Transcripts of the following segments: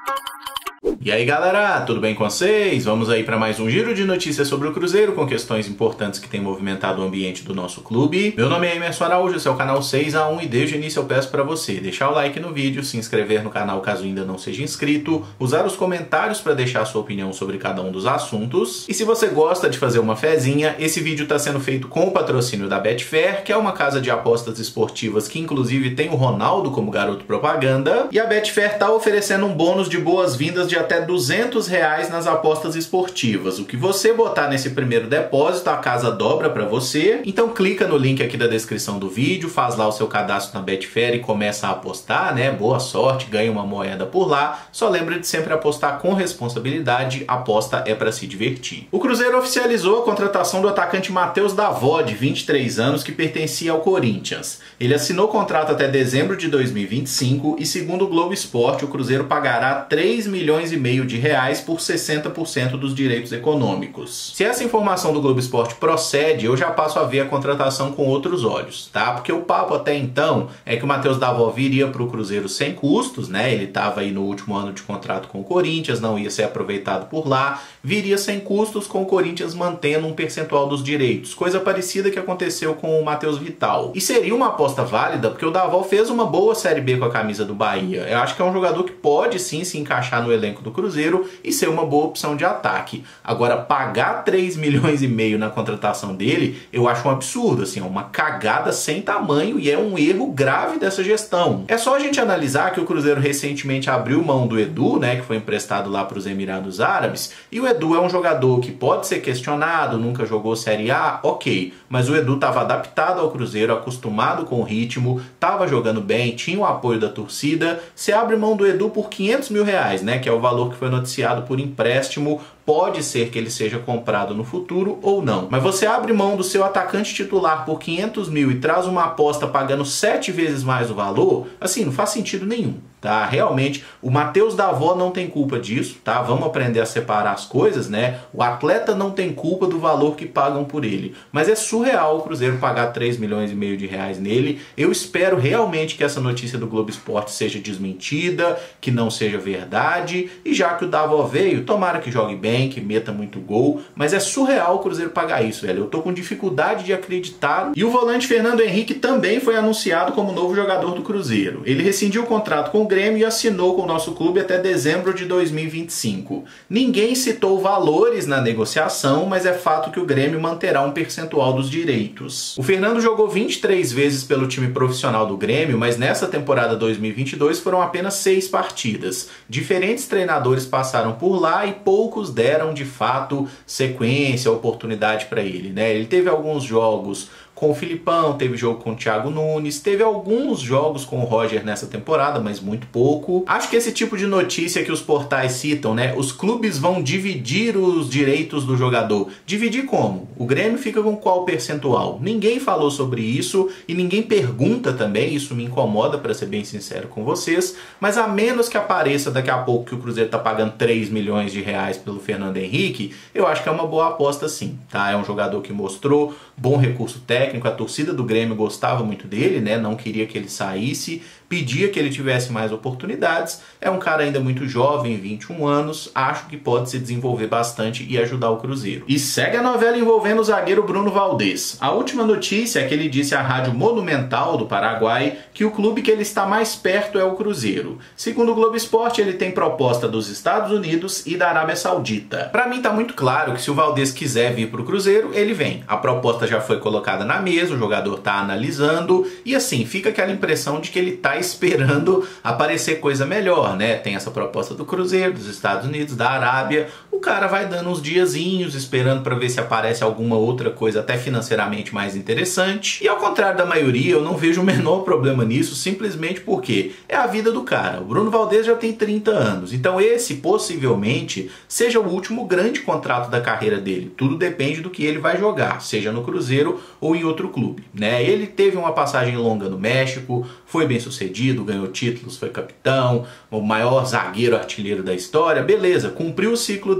E aí galera, tudo bem com vocês? Vamos aí para mais um giro de notícias sobre o Cruzeiro com questões importantes que têm movimentado o ambiente do nosso clube. Meu nome é Emerson Araújo, esse é o canal 6x1 e desde o início eu peço para você deixar o like no vídeo, se inscrever no canal caso ainda não seja inscrito, usar os comentários para deixar a sua opinião sobre cada um dos assuntos. E se você gosta de fazer uma fezinha, esse vídeo está sendo feito com o patrocínio da Betfair, que é uma casa de apostas esportivas que inclusive tem o Ronaldo como garoto propaganda. E a Betfair está oferecendo um bônus de boas-vindas de até R$200 nas apostas esportivas. O que você botar nesse primeiro depósito, a casa dobra para você. Então clica no link aqui da descrição do vídeo, faz lá o seu cadastro na Betfair e começa a apostar, né? Boa sorte, ganha uma moeda por lá. Só lembra de sempre apostar com responsabilidade, aposta é para se divertir. O Cruzeiro oficializou a contratação do atacante Matheus Davó, de 23 anos, que pertencia ao Corinthians. Ele assinou contrato até dezembro de 2025 e, segundo o Globo Esporte, o Cruzeiro pagará R$3,5 milhões por 60% dos direitos econômicos. Se essa informação do Globo Esporte procede, eu já passo a ver a contratação com outros olhos, tá? Porque o papo até então é que o Matheus Davó viria para o Cruzeiro sem custos, né? Ele estava aí no último ano de contrato com o Corinthians, não ia ser aproveitado por lá, viria sem custos com o Corinthians mantendo um percentual dos direitos, coisa parecida que aconteceu com o Matheus Vital. E seria uma aposta válida porque o Davó fez uma boa Série B com a camisa do Bahia. Eu acho que é um jogador que pode sim se encaixar no elenco do Cruzeiro e ser uma boa opção de ataque. Agora, pagar R$3,5 milhões na contratação dele, eu acho um absurdo, assim, é uma cagada sem tamanho e é um erro grave dessa gestão. É só a gente analisar que o Cruzeiro recentemente abriu mão do Edu, né, que foi emprestado lá para os Emirados Árabes, e o Edu é um jogador que pode ser questionado, nunca jogou Série A, ok, mas o Edu estava adaptado ao Cruzeiro, acostumado com o ritmo, estava jogando bem, tinha o apoio da torcida. Você abre mão do Edu por R$500 mil, né, que é o valor que foi noticiado por empréstimo. Pode ser que ele seja comprado no futuro ou não. Mas você abre mão do seu atacante titular por R$500 mil e traz uma aposta pagando 7 vezes mais o valor, assim, não faz sentido nenhum, tá? Realmente, o Matheus Davó não tem culpa disso, tá? Vamos aprender a separar as coisas, né? O atleta não tem culpa do valor que pagam por ele. Mas é surreal o Cruzeiro pagar R$3,5 milhões nele. Eu espero realmente que essa notícia do Globo Esporte seja desmentida, que não seja verdade. E já que o Davó veio, tomara que jogue bem, que meta muito gol, mas é surreal o Cruzeiro pagar isso, velho. Eu tô com dificuldade de acreditar. E o volante Fernando Henrique também foi anunciado como novo jogador do Cruzeiro. Ele rescindiu o contrato com o Grêmio e assinou com o nosso clube até dezembro de 2025. Ninguém citou valores na negociação, mas é fato que o Grêmio manterá um percentual dos direitos. O Fernando jogou 23 vezes pelo time profissional do Grêmio, mas nessa temporada 2022 foram apenas 6 partidas. Diferentes treinadores passaram por lá e poucos deram de fato sequência, oportunidade para ele, né? Ele teve alguns jogos com o Filipão, teve jogo com o Thiago Nunes, teve alguns jogos com o Roger nessa temporada, mas muito pouco. Acho que esse tipo de notícia que os portais citam, né? Os clubes vão dividir os direitos do jogador. Dividir como? O Grêmio fica com qual percentual? Ninguém falou sobre isso e ninguém pergunta também, isso me incomoda, para ser bem sincero com vocês, mas a menos que apareça daqui a pouco que o Cruzeiro tá pagando R$3 milhões pelo Fernando Henrique, eu acho que é uma boa aposta sim, tá? É um jogador que mostrou bom recurso técnico, a torcida do Grêmio gostava muito dele, né? Não queria que ele saísse, pedia que ele tivesse mais oportunidades. É um cara ainda muito jovem, 21 anos, acho que pode se desenvolver bastante e ajudar o Cruzeiro. E segue a novela envolvendo o zagueiro Bruno Valdez. A última notícia é que ele disse à Rádio Monumental do Paraguai que o clube que ele está mais perto é o Cruzeiro. Segundo o Globo Esporte, ele tem proposta dos Estados Unidos e da Arábia Saudita. Para mim tá muito claro que se o Valdez quiser vir para o Cruzeiro, ele vem. A proposta já foi colocada na mesa, o jogador tá analisando e assim, fica aquela impressão de que ele tá esperando aparecer coisa melhor, né? Tem essa proposta do Cruzeiro, dos Estados Unidos, da Arábia. O cara vai dando uns diazinhos esperando para ver se aparece alguma outra coisa até financeiramente mais interessante. E ao contrário da maioria, eu não vejo o menor problema nisso, simplesmente porque é a vida do cara. O Bruno Valdez já tem 30 anos, então esse possivelmente seja o último grande contrato da carreira dele. Tudo depende do que ele vai jogar, seja no Cruzeiro ou em outro clube, né? Ele teve uma passagem longa no México, foi bem sucedido, ganhou títulos, foi capitão, o maior zagueiro artilheiro da história, beleza, cumpriu o ciclo dele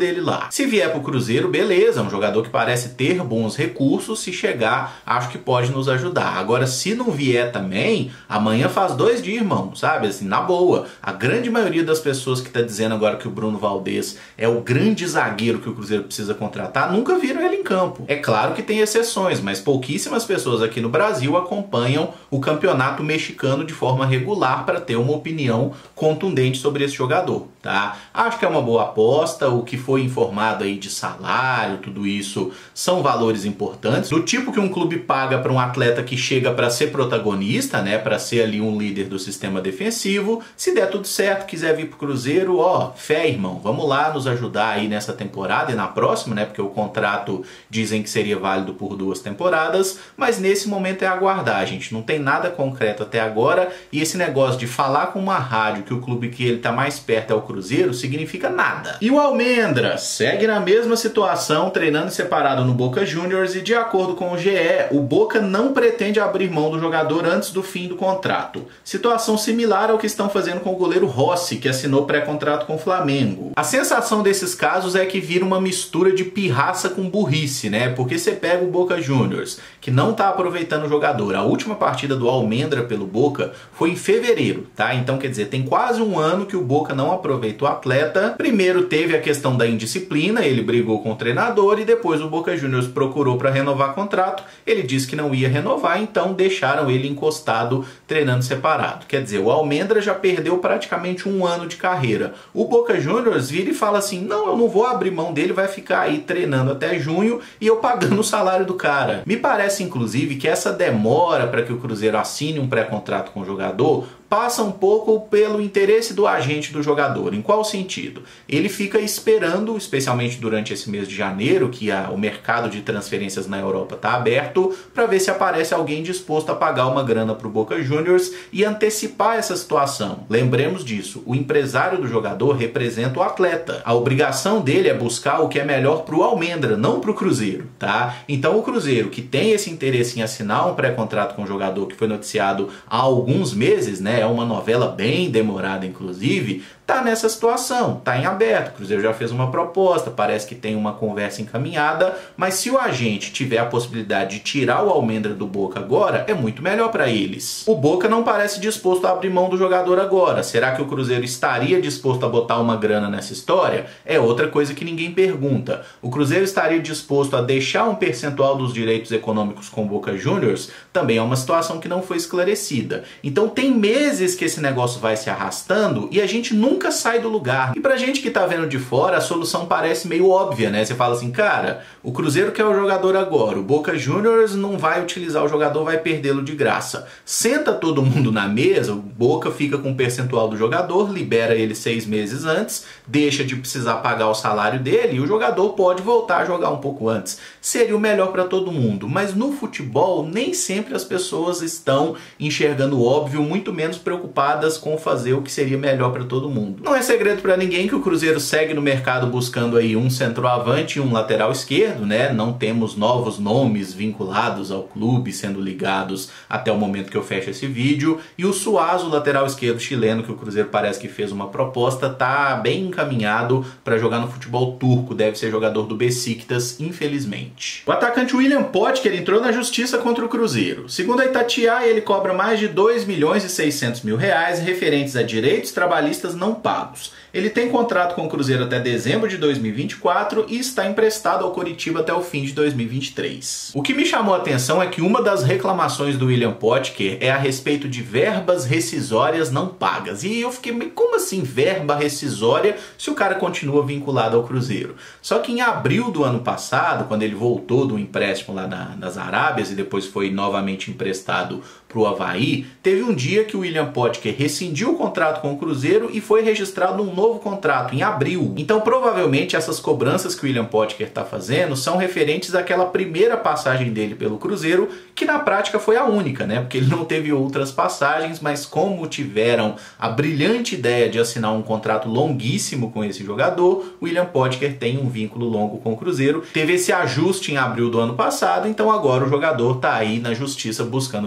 ele lá. Se vier pro Cruzeiro, beleza, é um jogador que parece ter bons recursos, se chegar, acho que pode nos ajudar. Agora, se não vier também, amanhã faz 2 dias, irmão, sabe? Assim, na boa. A grande maioria das pessoas que tá dizendo agora que o Bruno Valdez é o grande zagueiro que o Cruzeiro precisa contratar, nunca viram ele em campo. É claro que tem exceções, mas pouquíssimas pessoas aqui no Brasil acompanham o campeonato mexicano de forma regular para ter uma opinião contundente sobre esse jogador, tá? Acho que é uma boa aposta, o que foi informado aí de salário, tudo isso são valores importantes, do tipo que um clube paga para um atleta que chega para ser protagonista, né, para ser ali um líder do sistema defensivo. Se der tudo certo, quiser vir pro Cruzeiro, ó, fé, irmão, vamos lá nos ajudar aí nessa temporada e na próxima, né, porque o contrato dizem que seria válido por 2 temporadas, mas nesse momento é aguardar, gente, não tem nada concreto até agora, e esse negócio de falar com uma rádio que o clube que ele tá mais perto é o Cruzeiro, significa nada. E o Almendra segue na mesma situação, treinando separado no Boca Juniors, e de acordo com o GE, o Boca não pretende abrir mão do jogador antes do fim do contrato. Situação similar ao que estão fazendo com o goleiro Rossi, que assinou pré-contrato com o Flamengo. A sensação desses casos é que vira uma mistura de pirraça com burrice, né? Porque você pega o Boca Juniors, que não tá aproveitando o jogador. A última partida do Almendra pelo Boca foi em fevereiro, tá? Então, quer dizer, tem quase um ano que o Boca não aproveita o atleta. Primeiro teve a questão da indisciplina, ele brigou com o treinador, e depois o Boca Juniors procurou para renovar contrato, ele disse que não ia renovar, então deixaram ele encostado treinando separado. Quer dizer, o Almendra já perdeu praticamente um ano de carreira. O Boca Juniors vira e fala assim, não, eu não vou abrir mão dele, vai ficar aí treinando até junho e eu pagando o salário do cara. Me parece, inclusive, que essa demora para que o Cruzeiro assine um pré-contrato com o jogador passa um pouco pelo interesse do agente do jogador. Em qual sentido? Ele fica esperando, especialmente durante esse mês de janeiro, que o mercado de transferências na Europa está aberto, para ver se aparece alguém disposto a pagar uma grana para o Boca Juniors e antecipar essa situação. Lembremos disso, o empresário do jogador representa o atleta. A obrigação dele é buscar o que é melhor para o Almendra, não para o Cruzeiro, tá? Então o Cruzeiro, que tem esse interesse em assinar um pré-contrato com o jogador, que foi noticiado há alguns meses, né? É uma novela bem demorada, inclusive, tá nessa situação, tá em aberto. O Cruzeiro já fez uma proposta, parece que tem uma conversa encaminhada, mas se o agente tiver a possibilidade de tirar o Almendra do Boca agora, é muito melhor para eles. O Boca não parece disposto a abrir mão do jogador agora. Será que o Cruzeiro estaria disposto a botar uma grana nessa história? É outra coisa que ninguém pergunta. O Cruzeiro estaria disposto a deixar um percentual dos direitos econômicos com o Boca Juniors? Também é uma situação que não foi esclarecida. Então tem meses que esse negócio vai se arrastando e a gente nunca sai do lugar. E pra gente que tá vendo de fora, a solução parece meio óbvia, né? Você fala assim, cara, o Cruzeiro quer o jogador agora, o Boca Juniors não vai utilizar o jogador, vai perdê-lo de graça. Senta todo mundo na mesa, o Boca fica com um percentual do jogador, libera ele 6 meses antes, deixa de precisar pagar o salário dele e o jogador pode voltar a jogar um pouco antes. Seria o melhor para todo mundo, mas no futebol nem sempre as pessoas estão enxergando o óbvio, muito menos preocupadas com fazer o que seria melhor para todo mundo. Não é segredo para ninguém que o Cruzeiro segue no mercado buscando aí um centroavante e um lateral esquerdo, né? Não temos novos nomes vinculados ao clube sendo ligados até o momento que eu fecho esse vídeo. E o Suazo, lateral esquerdo chileno, que o Cruzeiro parece que fez uma proposta, tá bem encaminhado para jogar no futebol turco. Deve ser jogador do Besiktas, infelizmente. O atacante William Potker entrou na justiça contra o Cruzeiro. Segundo a Itatiaia, ele cobra mais de 2.600.000 reais referentes a direitos trabalhistas não pagos. Ele tem contrato com o Cruzeiro até dezembro de 2024 e está emprestado ao Coritiba até o fim de 2023. O que me chamou a atenção é que uma das reclamações do William Potker é a respeito de verbas rescisórias não pagas. E eu fiquei, como assim verba rescisória se o cara continua vinculado ao Cruzeiro? Só que em abril do ano passado, quando ele voltou do empréstimo lá nas Arábias e depois foi novamente emprestado para o Avaí, teve um dia que o William Potker rescindiu o contrato com o Cruzeiro e foi registrado um novo contrato em abril. Então provavelmente essas cobranças que o William Potker está fazendo são referentes àquela primeira passagem dele pelo Cruzeiro, que na prática foi a única, né? Porque ele não teve outras passagens, mas como tiveram a brilhante ideia de assinar um contrato longuíssimo com esse jogador, o William Potker tem um vínculo longo com o Cruzeiro. Teve esse ajuste em abril do ano passado, então agora o jogador está aí na justiça buscando seus direitos.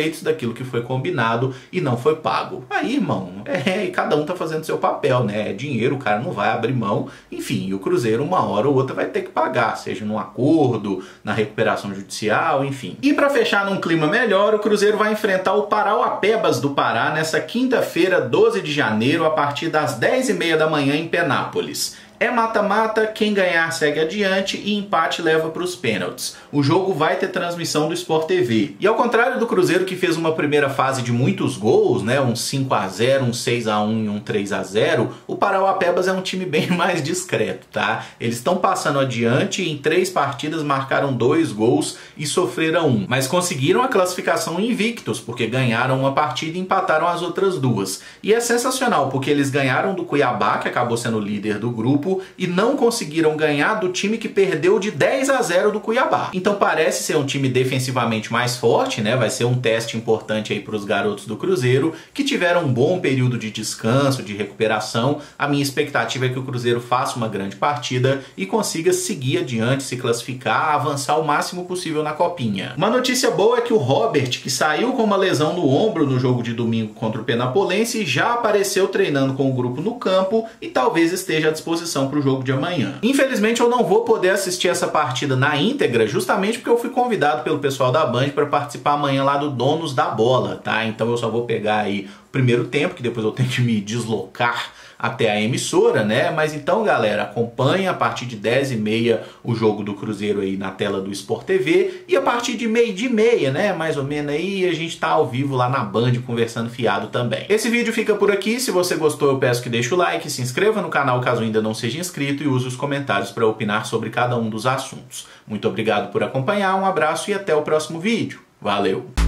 efeitos daquilo que foi combinado e não foi pago. Aí, irmão, e cada um tá fazendo seu papel, né? É dinheiro, o cara não vai abrir mão. Enfim, e o Cruzeiro uma hora ou outra vai ter que pagar, seja num acordo, na recuperação judicial, enfim. E para fechar num clima melhor, o Cruzeiro vai enfrentar o Parauapebas do Pará nessa quinta-feira, 12 de janeiro, a partir das 10h30 da manhã em Penápolis. É mata-mata, quem ganhar segue adiante e empate leva para os pênaltis. O jogo vai ter transmissão do Sport TV. E ao contrário do Cruzeiro, que fez uma primeira fase de muitos gols, né, um 5-0, um 6-1 e um 3-0, o Parauapebas é um time bem mais discreto, tá? Eles estão passando adiante e em 3 partidas marcaram 2 gols e sofreram 1. Mas conseguiram a classificação invictos, porque ganharam uma partida e empataram as outras 2. E é sensacional, porque eles ganharam do Cuiabá, que acabou sendo o líder do grupo, e não conseguiram ganhar do time que perdeu de 10-0 do Cuiabá. Então parece ser um time defensivamente mais forte, né? Vai ser um teste importante aí para os garotos do Cruzeiro, que tiveram um bom período de descanso, de recuperação. A minha expectativa é que o Cruzeiro faça uma grande partida e consiga seguir adiante, se classificar, avançar o máximo possível na copinha. Uma notícia boa é que o Robert, que saiu com uma lesão no ombro no jogo de domingo contra o Penapolense, já apareceu treinando com o grupo no campo e talvez esteja à disposição para o jogo de amanhã. Infelizmente eu não vou poder assistir essa partida na íntegra, justamente porque eu fui convidado pelo pessoal da Band para participar amanhã lá do Donos da Bola, tá? Então eu só vou pegar aí o primeiro tempo, que depois eu tenho que me deslocar até a emissora, né? Mas então, galera, acompanha a partir de 10h30 o jogo do Cruzeiro aí na tela do Sport TV, e a partir de 12h30, né? Mais ou menos aí, a gente tá ao vivo lá na Band conversando fiado também. Esse vídeo fica por aqui. Se você gostou, eu peço que deixe o like, se inscreva no canal caso ainda não seja inscrito e use os comentários para opinar sobre cada um dos assuntos. Muito obrigado por acompanhar, um abraço e até o próximo vídeo. Valeu!